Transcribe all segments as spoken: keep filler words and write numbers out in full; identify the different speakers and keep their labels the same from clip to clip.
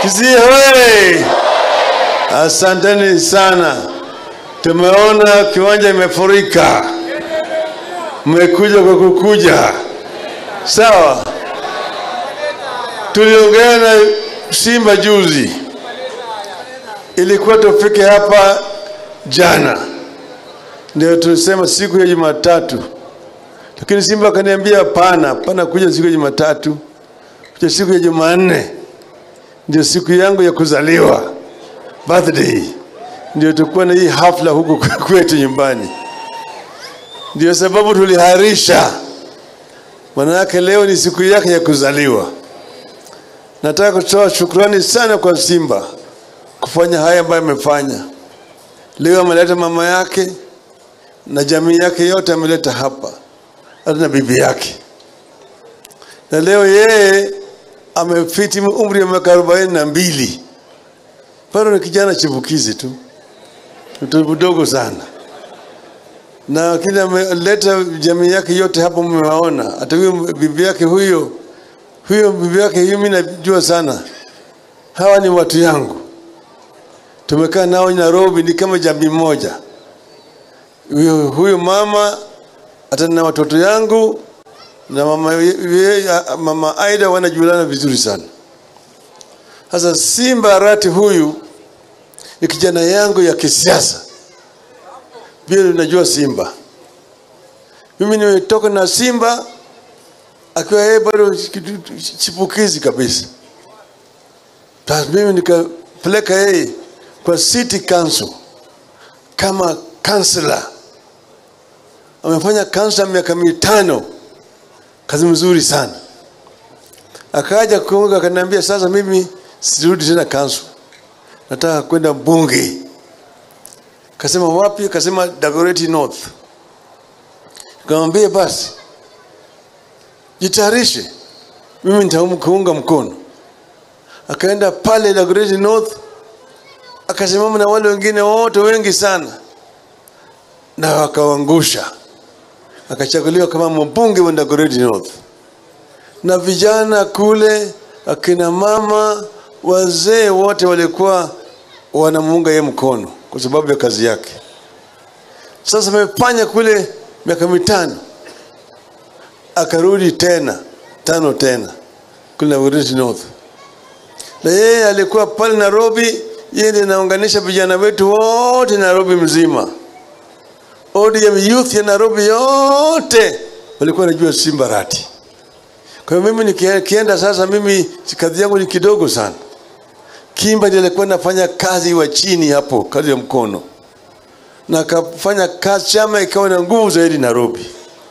Speaker 1: Kisii hoye! Asanteni sana. Tumeona kiwanja imefurika. Mmekuja kwa kukuja. Sawa. Tuliongea na Simba juzi. Ilikuwa tufike hapa jana. Ndio tulisema siku ya Jumatatu. Lakini Simba akaniambia hapana, hapana kuja siku ya Jumatatu. Kuja siku ya Jumanne. Ndio siku yangu ya kuzaliwa. Birthday. Ndio tukua na hii hafla huko kwetu nyumbani. Ndio sababu tuliharisha. Maana yake leo ni siku yake ya kuzaliwa. Nataka kutoa shukrani sana kwa Simba kufanya haya ambayo amefanya. Leo ameleta mama yake na jamii yake yote ameleta hapa. Hata na bibi yake. Na leo yeye amefiti umri wa miaka arobaini na mbili. Bado ni kijana chipukizi tu. Mtu mdogo sana. Na kile ameleta jamii yake yote hapo mmewaona. Hata huyo bibi yake huyo huyo bibi yake huyo mimi najua sana. Hawa ni watu yangu. Tumekaa nao Nairobi ni kama jamii moja. Huyo huyo mama hata na watoto yangu na mama mama Aida wanajuana vizuri sana. Sasa Simba Arati huyu ni kijana yangu ya kisiasa. Bila unajua Simba. Mimi nimetoka na Simba akiwa yeye bado chipukizi kabisa. Basi mimi nikapeleka yeye kwa city council kama councillor. Amefanya council miaka mitano. Kazi mzuri sana. Akaja kuonga akaniambia sasa mimi sirudi tena council. Nataka kwenda bunge. Kasema wapi? Kasema Dagoretti North. Nikamwambia basi jitayarishe. Mimi nitakuunga mkono. Akaenda pale Dagoretti North. Akasimama na wale wengine wote wengi sana. Na wakaangusha. Akachaguliwa kama mbunge wa Dagoretti North. Na vijana kule, akina mama, wazee wote walikuwa wanamuunga yeye mkono kwa sababu ya kazi yake. Sasa amefanya kule miaka mitano. Akarudi tena, tano tena kule Dagoretti North. Na yeye alikuwa pale Nairobi, yeye ndiye anaunganisha vijana wetu wote Nairobi mzima. O D M youth ya Nairobi yote walikuwa wanajua Simba Arati. Kwa hiyo mimi nikienda sasa mimi kazi yangu ni kidogo sana. Kimba ndiye alikuwa anafanya kazi wa chini hapo, kazi ya mkono. Na akafanya kazi chama ikawa na nguvu zaidi Nairobi.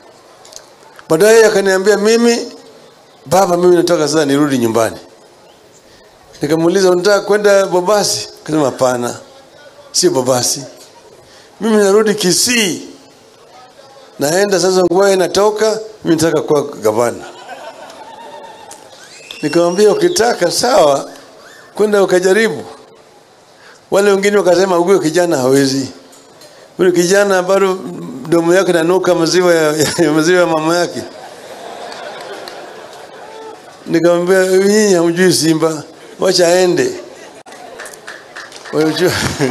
Speaker 1: Baadaye akaniambia mimi baba mimi nataka sasa nirudi nyumbani. Nikamuuliza unataka kwenda Bobasi? Akasema hapana. Si Bobasi. Mimi narudi Kisii. Naenda sasa nguo inatoka, mimi nataka kuwa gavana. Nikamwambia ukitaka sawa, kwenda ukajaribu. Wale wengine wakasema huyo kijana hawezi. Huyo kijana bado domo yake inanuka maziwa ya, ya maziwa ya mama yake. Nikamwambia nyinyi hamjui Simba, wacha aende. Wewe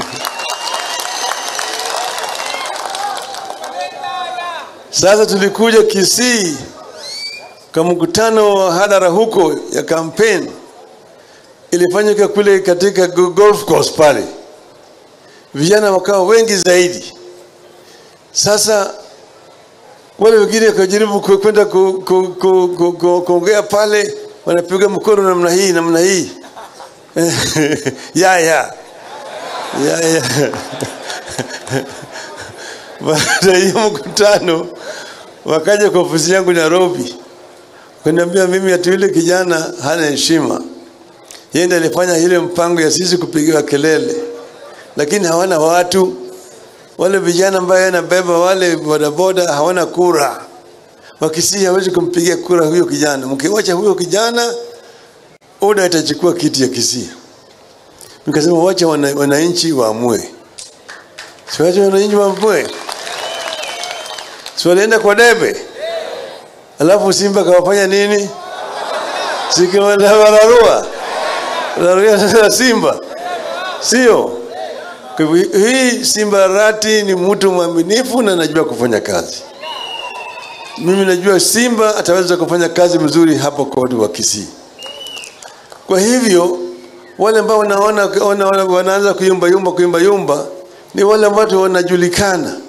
Speaker 1: Sasa tulikuja Kisii kwa mkutano wa hadhara huko ya campaign. Ilifanyika kule katika golf course pale. Vijana wakawa wengi zaidi. Sasa wale wengine wakajaribu kwenda kuongea pale, wanapiga mkono namna hii namna hii. ya ya. Ya ya. Baada ya mkutano wakaja kwa ofisi yangu Nairobi. Kuniambia mimi ati yule kijana hana heshima. Yeye ndiye alifanya ile mpango ya sisi kupigiwa kelele. Lakini hawana watu. Wale vijana ambao yanabeba wale bodaboda hawana kura. Wakisii hawezi kumpigia kura huyo kijana. Mkiwacha huyo kijana oda itachukua kiti ya Kisii. Nikasema wacha wananchi waamue. Siwache wananchi waamue. Siwalienda kwa debe. Alafu Simba kawafanya nini? Sikiwa na barua. Raila Simba. Sio? Kwa hivyo hii Simba Arati ni mtu mwaminifu na anajua kufanya kazi. Mimi najua Simba ataweza kufanya kazi mzuri hapo kwa watu wa Kisii. Kwa hivyo wale ambao wanaona wanaanza kuyumba yumba kuyumba yumba ni wale watu wanajulikana.